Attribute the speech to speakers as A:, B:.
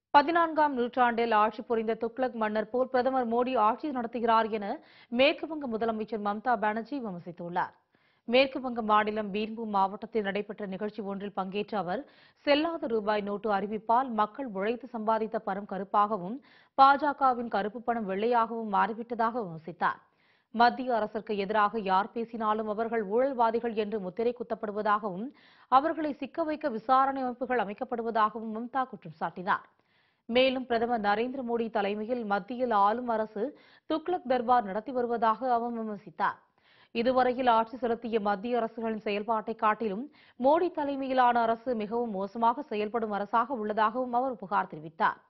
A: 14ஆம் நூற்றாண்டில் ஆட்சி புரிந்த துக்ளக் மன்னர் போல் பிரதமர் மோடி ஆட்சி நடத்துகிறார் என மேற்கு வங்க முதலமைச்சர் மம்தா பானர்ஜி விமர்சித்துள்ளார். மேற்கு வங்க மாநிலம் பீர்பூம் மாவட்டத்தில் நடைபெற்ற நிகழ்ச்சி ஒன்றில் பங்கேற்ற அவர், செல்லாத ரூபாய் நோட்டு அறிவிப்பால் மக்கள் உழைத்து சம்பாதித்த பணம் கருப்பாகவும், பாஜகவின் கருப்பு பணம் வெள்ளையாகவும் மாறிவிட்டதாக விமர்சித்தார். மத்திய அரசுக்கு எதிராக யார் பேசினாலும் அவர்கள் ஊழல்வாதிகள் என்று முத்திரை குத்தப்படுவதாகவும், அவர்களை சிக்க வைக்க விசாரணை அமைப்புகள் அமைக்கப்படுவதாகவும் மம்தா குற்றம் சாட்டினார். மேலும் பிரதமர் நரேந்திர மோடி தலைமையில் மத்தியில் ஆளும் அரசு துக்ளக் தர்பார் நடத்தி வருவதாக அவர் விமர்சித்தார். இதுவரையில் ஆட்சி செலுத்திய மத்திய அரசுகளின் செயல்பாட்டை காட்டிலும் மோடி தலைமையிலான அரசு மிகவும் மோசமாக செயல்படும் அரசாக உள்ளதாகவும் அவர் புகார் தெரிவித்தார்.